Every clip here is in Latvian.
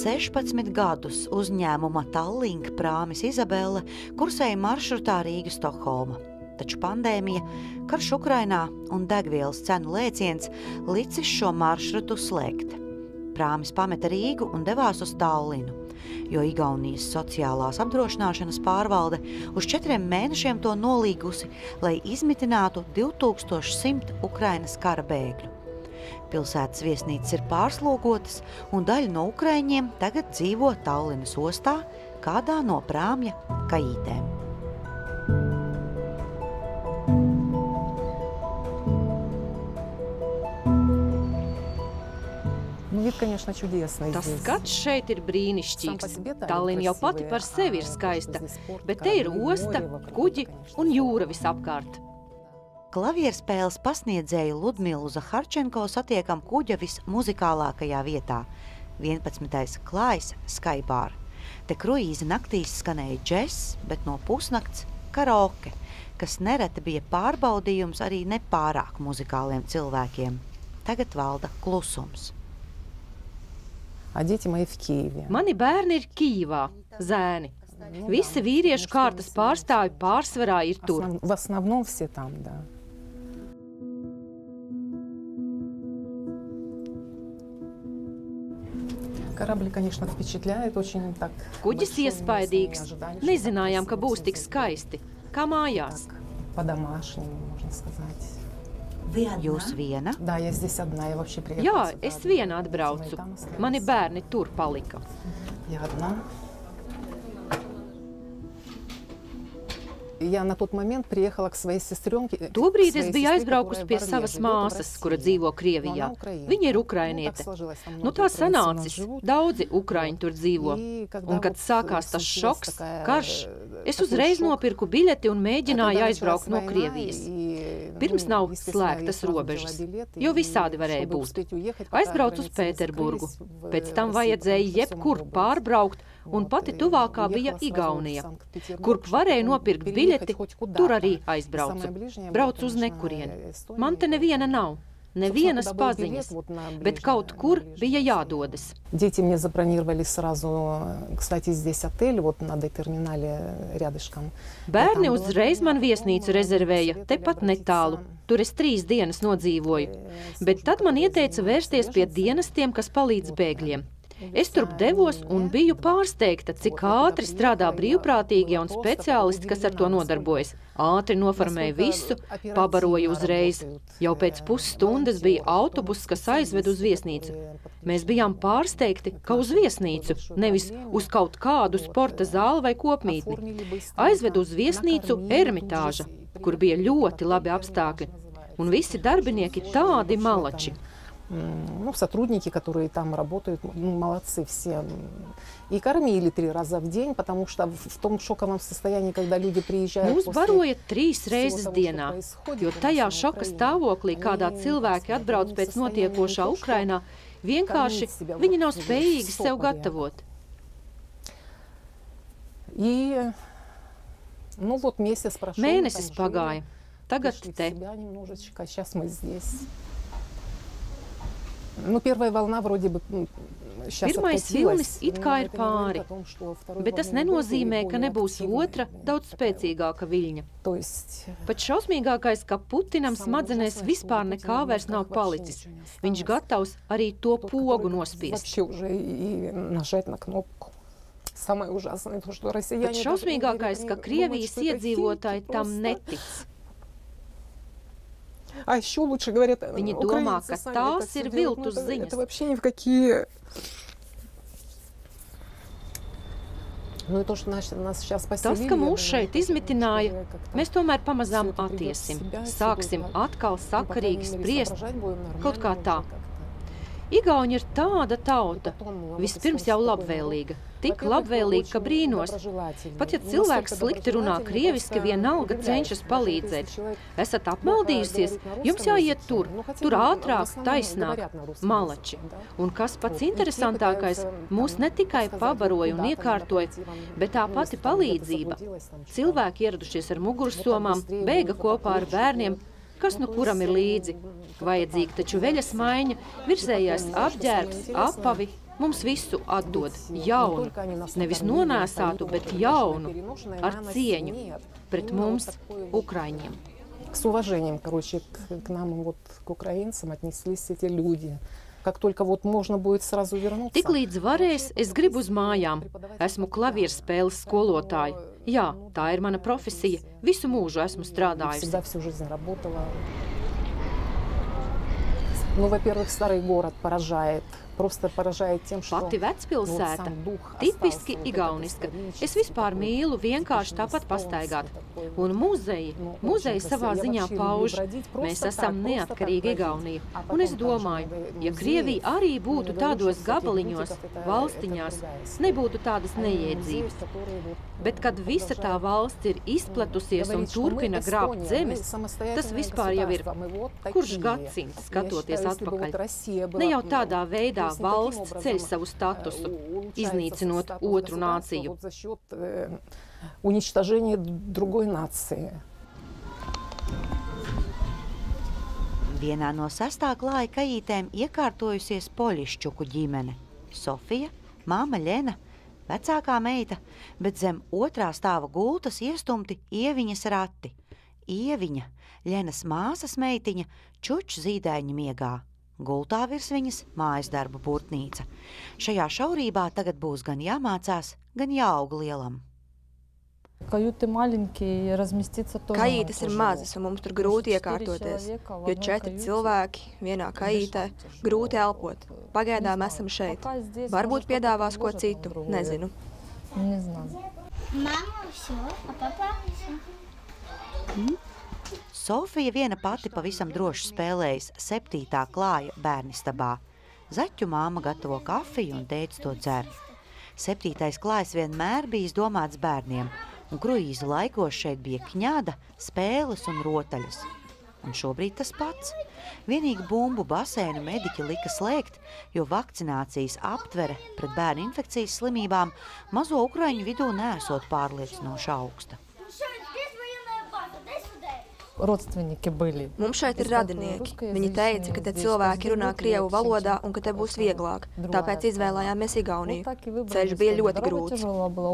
16 gadus uzņēmuma Tallink prāmis Izabele kursēja maršrutā Rīga-Stokholma. Taču pandēmija, karš Ukrainā un degvielas cenu lēciens licis šo maršrutu slēgt. Prāmis pameta Rīgu un devās uz Tallinu, jo Igaunijas sociālās apdrošināšanas pārvalde uz 4 mēnešiem to nolīgusi, lai izmitinātu 2100 Ukrainas kara bēgļu. Pilsētas viesnīcas ir pārslogotas, un daļa no ukraiņiem tagad dzīvo Tallinas ostā, kādā no prāmja kajītēm. Tas skats šeit ir brīnišķīgs. Tallina jau pati par sevi ir skaista, bet te ir osta, kuģi un jūra visapkārt. Klavierspēles pasniedzēju Ludmilu Zaharčenko satiekam kuģa vismuzikālākajā vietā – 11. klājs Skybar. Te kruīza naktīs skanēja džess, bet no pusnakts karaoke, kas nereti bija pārbaudījums arī nepārāk muzikāliem cilvēkiem. Tagad valda klusums. Mani bērni ir Kijivā, zēni. Visi vīriešu kārtas pārstāvji pārsvarā ir tur. Kuģis iespaidīgs. Nezinājām, ka būs tik skaisti. Kā mājās. Jūs viena? Jā, es viena atbraucu. Mani bērni tur palika. Tobrīd es biju aizbraukusi pie savas māsas, kura dzīvo Krievijā. Viņa ir ukrainiete. Nu tā sanācis. Daudzi ukraiņi tur dzīvo. Un kad sākās tas šoks, karš, es uzreiz nopirku biļeti un mēģināju aizbraukt no Krievijas. Pirms nav slēgtas robežas, jo visādi varēja būt. Aizbraucu uz Pēterburgu. Pēc tam vajadzēja jebkur pārbraukt, un pati tuvākā bija Igaunija. Kurp varēja nopirkt biļeti, tur arī aizbraucu. Braucu uz nekurieni. Man te neviena nav. Nevienas paziņas, bet kaut kur bija jādodas. Bērni uzreiz man viesnīcu rezervēja, tepat netālu. Tur es 3 dienas nodzīvoju. Bet tad man ieteica vērsties pie dienestiem, kas palīdz bēgļiem. Es turp devos un biju pārsteigta, cik ātri strādā brīvprātīgie un speciālisti, kas ar to nodarbojas. Ātri noformēja visu, pabaroja uzreiz. Jau pēc pusstundas bija autobus, kas aizved uz viesnīcu. Mēs bijām pārsteigti, ka uz viesnīcu, nevis uz kaut kādu sporta zāli vai kopmītni. Aizved uz viesnīcu Ermitāža, kur bija ļoti labi apstākļi. Un visi darbinieki tādi malači. Сотрудники, которые там работают, молодцы все. И кормили 3 раза в день, потому что в том шоковом состоянии, когда люди приезжают... Mūs baroja 3 reizes dienā, jo tajā šoka stāvoklī, kādā cilvēki atbrauc pēc notiekošā Ukrainā, vienkārši viņi nav spējīgi sev gatavot. Mēnesis pagāja, tagad te. Pirmais vilnis it kā ir pāri, bet tas nenozīmē, ka nebūs otra, daudz spēcīgāka viļņa. Pat šausmīgākais, ka Putinam smadzenēs vispār nekā vairs nav palicis. Viņš gatavs arī to pogu nospiest. Pat šausmīgākais, ka Krievijas iedzīvotāji tam netic. Viņi domā, ka tās ir viltus ziņas. Tas, ka mūs šeit izmitināja, mēs tomēr pamazām attiesim. Sāksim atkal sakarīgi spriest, kaut kā tā. Igauņi ir tāda tauta, vispirms jau labvēlīga. Tik labvēlīgi, ka brīnos. Pat ja cilvēks slikti runā krieviski, vienalga cenšas palīdzēt. Esat apmaldījusies, jums jāiet tur ātrāk, taisnāk, malači. Un kas pats interesantākais, mūs ne tikai pabaroja un iekārtoja, bet tā pati palīdzība. Cilvēki ieradušies ar mugursomām, bēga kopā ar bērniem, kas nu kuram ir līdzi. Vajadzīga taču veļas maiņa, virsējais apģērbs, apavi, mums visu atdod jaunu, nevis nonēsātu, bet jaunu, ar cieņu pret mums, Ukraiņiem. С уважением, короче, к нам, вот, к украинцам отнеслись эти люди. Как только вот можно будет сразу вернуться. Tiklīdz varēs, es gribu uz mājām. Esmu klavierspēles skolotāja. Jā, tā ir mana profesija. Visu mūžu esmu strādājusi. Всегда всю жизнь работала. Ну, во-первых, старый город поражает. Просто поражает тем, что Pati vecpilsēta, tipiski igauniska. Es vispār mīlu vienkārši tāpat pastaigāt. Un muzeji savā ziņā pauž. Mēs esam neatkarīgi Igaunija. Un es domāju, ja Krievija arī būtu tādos gabaliņos, valstiņās, nebūtu tādas neiedzības. Bet kad visa tā valsts ir izplatusies un turpina grābt zemes, tas vispār jau ir kurš gadsimts skatoties atpakaļ. Ne jau tādā veidā valsts ceļ savu statusu, iznīcinot otru nāciju. Уничтожение другой нации. Vienā no 6. klāja kajītēm iekārtojusies Poļišķuku ģimene. Sofija, māma Ļena, vecākā meita, bet zem 2. stāva gultas iestumti Ieviņas rati. Ieviņa, Ļenas māsas meitiņa, čučs zīdaiņa miegā. Gultā virs viņas mājas darba burtnīca. Šajā šaurībā tagad būs gan jāmācās, gan jāaug lielam. Kajītes ir mazas, un mums tur grūti iekārtoties, jo 4 cilvēki vienā kajītē grūti elpot. Pagaidām esam šeit. Varbūt piedāvās ko citu, nezinu. Sofija viena pati pavisam droši spēlējas 7. klāja bērnistabā. Zaķu māma gatavo kafiju un tētis to dzer. 7. klājs vienmēr bijis domāts bērniem, un kruīzu laikos šeit bija kņada, spēles un rotaļas. Un šobrīd tas pats. Vienīgi bumbu baseinu mediķi lika slēgt, jo vakcinācijas aptvere pret bērnu infekcijas slimībām mazo ukraiņu vidū neesot pārliecinoši augsta. Mums šeit ir radinieki. Viņi teica, ka te cilvēki runā krievu valodā un ka te būs vieglāk. Tāpēc izvēlējāmies Igauniju. Ceļš bija ļoti grūts.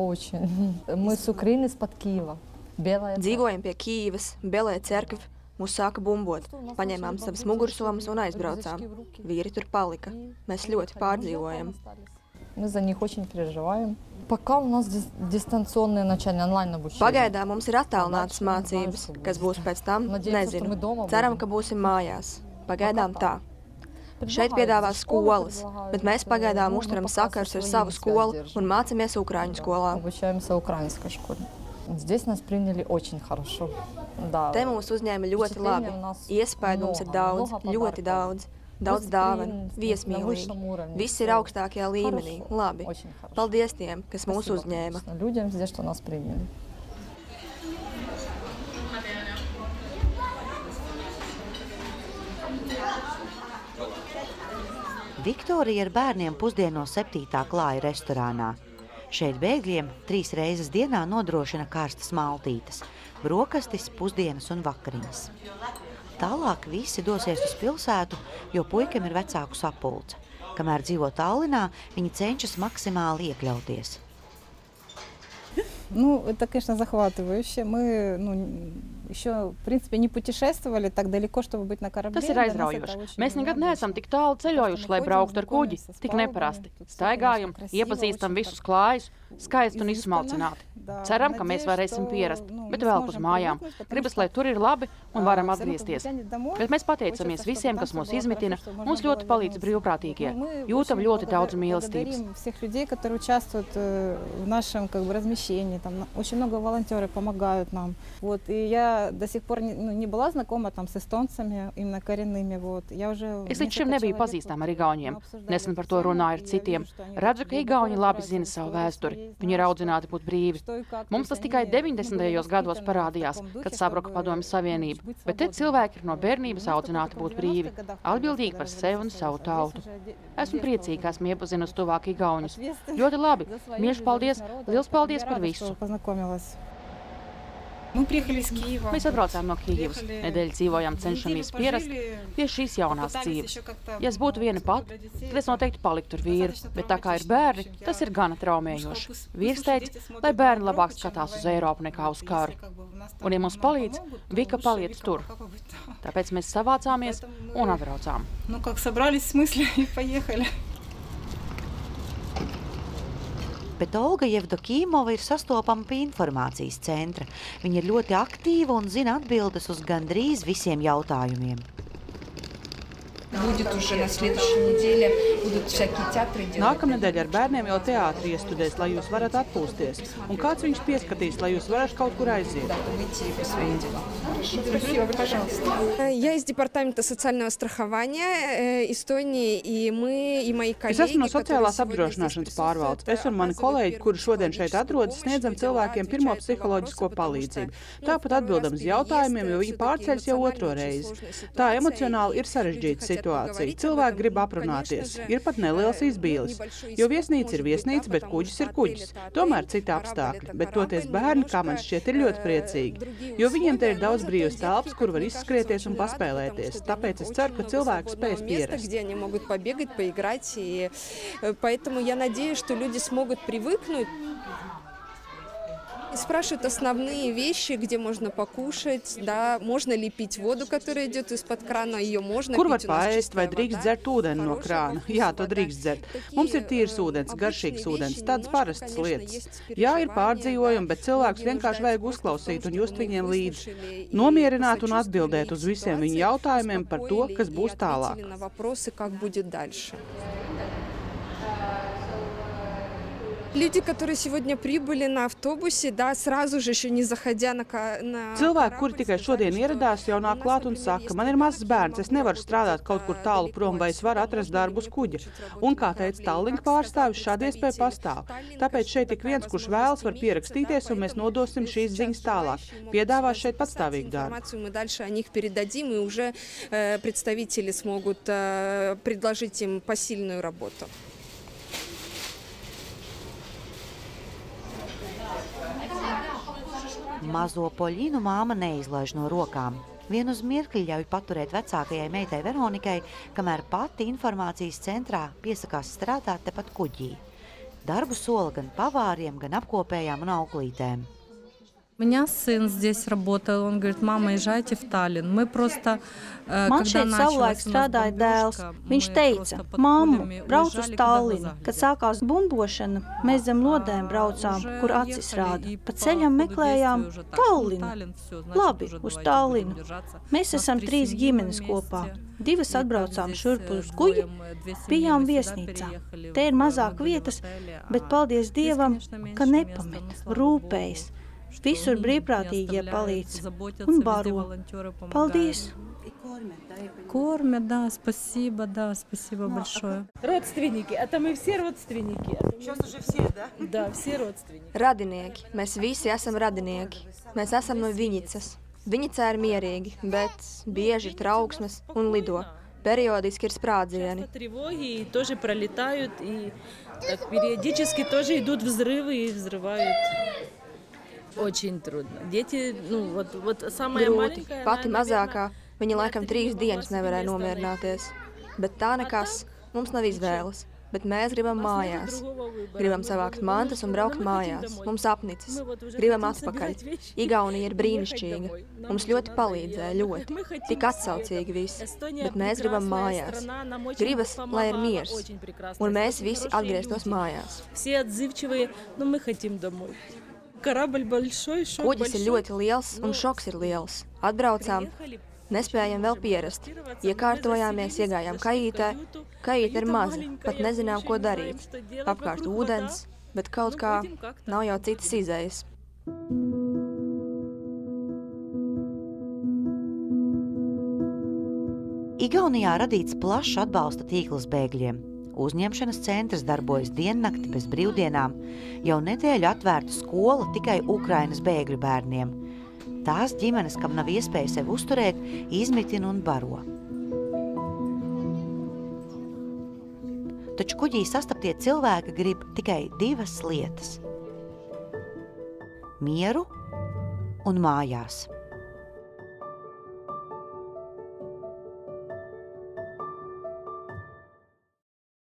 Dzīvojam pie Kīivas, Belē cerkvi. Mūs sāka bumbot. Paņēmām savas mugursomas un aizbraucām. Vīri tur palika. Mēs ļoti pārdzīvojam. Pagaidām mums ir attālinātas mācības, kas būs pēc tam, nezinu. Ceram, ka būsim mājās. Pagaidām tā. Šeit piedāvās skolas, bet mēs pagaidām uzturam sakars ar savu skolu un mācamies Ukraiņu skolā. Te mūs uzņēma ļoti labi. Iespēju mums ir daudz, ļoti daudz. Daudz dāvanu, viesmīlīgi. Viss ir augstākajā līmenī. Labi. Paldies tiem, kas mūs uzņēma. Viktorija ar bērniem pusdieno 7. klāja restorānā. Šeit bēgļiem 3 reizes dienā nodrošina karstas maltītes, brokastis, pusdienas un vakariņas. Tālāk visi dosies uz pilsētu, jo puikam ir vecāku sapulce. Kamēr dzīvo Tallinā, viņi cenšas maksimāli iekļauties. Это, конечно, захватывающе. Мы, еще, в принципе, не путешествовали так далеко, чтобы быть на корабле. Tas ir aizraujoši. Mēs nekad neesam tik tālu ceļojuši, lai brauktu ar kuģi. Tik neparasti. Staigājam, iepazīstam visus klājus, skaisti un izsmalcināti. Ceram, ka mēs varēsim pierast, bet vēl uz mājām. Gribas, lai tur ir labi un varam atgriezties. Bet mēs pateicamies visiem, kas mūs izmitina. Mums ļoti palīdz brīvprātīgie. Jūtam ļoti daudz mīlestības. Там очень много волонтеры помогают нам. И я до сих пор не была знакома с эстонцами, именно коренными. Es līdz šim nebiju pazīstama ar igauņiem. Nesen par to runāju ar citiem. Redzu, ka igauņi labi zina savu vēsturi. Viņi ir audzināti būt brīvi. Mums tas tikai 90. gados parādījās, kad sabruka Padomju Savienība. Bet te cilvēki ir no bērnības audzināti būt brīvi, atbildīgi par sevi un savu tautu. Esmu priecīga, ka esmu iepazinusi tuvāk igauņus. Ļoti labi. Mīļš paldies. Liels paldies par visu. Mēs atbraucām no Kijivas. Nedēļu dzīvojām, cenšamies pierast pie šīs jaunās dzīves. Ja es būtu viena pati, tad es noteikti paliktu ar vīru, bet tā kā ir bērni, tas ir gana traumējoši. Vīrs teica, lai bērni labāk skatās uz Eiropu nekā uz karu. Un, ja mums palīdz, Vika paliec tur. Tāpēc mēs savācāmies un atbraucām. Bet Olga Jevdokīmova ir sastopama pie informācijas centra. Viņa ir ļoti aktīva un zina atbildes uz gandrīz visiem jautājumiem. Nākamnedēļ ar bērniem jau teātri iestudēs, lai jūs varat atpūsties. Un kāds viņus pieskatīs, lai jūs varat kaut kur aiziet? Я из департамента социального страхования Эстонии, и мы, и мои коллеги... Es esmu no sociālās apdrošināšanas pārvaldes. Es un mani kolēģi, kuri šodien šeit atrodas, sniedzam cilvēkiem pirmo psiholoģisko palīdzību. Tāpat atbildam uz jautājumiem, jo viņi pārceļas jau otro reizi. Tā emocionāli ir sarežģīta situācija. Cilvēki grib aprunāties. Ir pat neliels izbīlis. Jo viesnīca ir viesnīca, bet kuģis ir kuģis. Tomēr citi apstākļi. Bet toties bērni, kā man šķiet, ir ļoti priecīgi. Jo viņiem te ir daudz brīvas telpas, kur var izskrieties un paspēlēties. Tāpēc es ceru, ka cilvēki spēs pierast. Где они могут побегать, поиграть. И поэтому я надеюсь, что люди смогут привыкнуть. Спрашивают основные вещи, где можно покушать, да, можно ли пить воду, которая идет из-под крана, ее можно Kur var пить, у нас paēst чистая vai drīkst вода. dzert ūdeni no krāna? Jā, to drīkst dzert. Mums ir tīrs ūdens, garšīgs ūdens, tādas parastas lietas. Jā, ir pārdzīvojumi, bet cilvēkus vienkārši vajag uzklausīt un just viņiem līdzi. Nomierināt un atbildēt uz visiem viņu jautājumiem par to, kas būs tālāk. Люди, которые сегодня прибыли на автобусе, да, сразу же еще не заходя на Cilvēki, kuri tikai šodien ieradās, jau nāk klāt un saka, man ir mazs bērns, es nevaru strādāt kaut kur tālu prom, vai es varu atrast darbu uz kuģa. Un, kā teica Tallink pārstāvis, šāda iespēja pastāv. Tāpēc šeit ik viens, kurš vēlas, var pierakstīties, un mēs nodosim šīs ziņas tālāk. Piedāvās šeit patstāvīgu darbu. Мы дальше о них передадим, и уже представители смогут предложить им посильную работу. Mazo Poļinu māma neizlaiž no rokām. Vien uz mirkli ļauj paturēt vecākajai meitai Veronikai, kamēr pati informācijas centrā piesakās strādāt tepat kuģī. Darbu sola gan pavāriem, gan apkopējām un auklītēm. У меня сын здесь работал, он говорит, мама, езжайте в Таллин. Мы просто, Man šeit savulaik strādāja dēls. Viņš teica, mammu, brauc uz Tallinu. Kad sākās bumbošana, mēs zem lodēm braucām, kur acis rāda. Pa ceļam meklējām Tallinu. Labi, uz Tallinu. Mēs esam 3 ģimenes kopā. 2 atbraucām šurp uz kuģi, bijām viesnīcā. Te ir mazāk vietas, bet paldies Dievam, ka nepamet, rūpējas. Visur brīvprātīgie palīdz un baro. Paldies! Кормят, да, спасибо большое. Родственники, это мы все родственники. Сейчас уже все, да? Да, все родственники. Radinieki, mēs visi esam radinieki. Mēs esam no Viņicas. Viņicā ir mierīgi, bet bieži ir trauksmes un lido. Periodiski ir sprādzieni. Тревоги тоже пролетают, и так периодически тоже идут взрывы и взрывают. Очень трудно. Дети, ну, вот самая маленькая... Pati mazākā, viņa laikam 3 dienas nevarēja nomierināties. Bet tā nekas, mums nav izvēles. Bet mēs gribam mājās. Gribam savākt mantas un braukt mājās. Mums apnicis. Gribam atpakaļ. Igaunija ir brīnišķīga. Mums ļoti palīdzēja, ļoti. Tik atsaucīgi viss. Bet mēs gribam mājās. Gribas, lai ir miers. Un mēs visi atgrieztos mājās. Все отзывчивые, но мы хотим домой. Корабль большой, шок большой. Kuģis ir ļoti liels un šoks ir liels. Atbraucām, nespējam vēl pierast. Iekārtojāmies, iegājām kajītē. Kajīte ir maza, pat nezinām, ko darīt. Apkārt ūdens, bet kaut kā nav jau citas izējas. Igaunijā radīts plašs atbalsta tīkls bēgļiem. Uzņemšanas centrs darbojas diennakti bez brīvdienām, jau nedēļu atvērta skola tikai Ukrainas bēgļu bērniem. Tās ģimenes, kam nav iespēja sevi uzturēt, izmitina un baro. Taču kuģī sastaptie cilvēki grib tikai 2 lietas – mieru un mājās.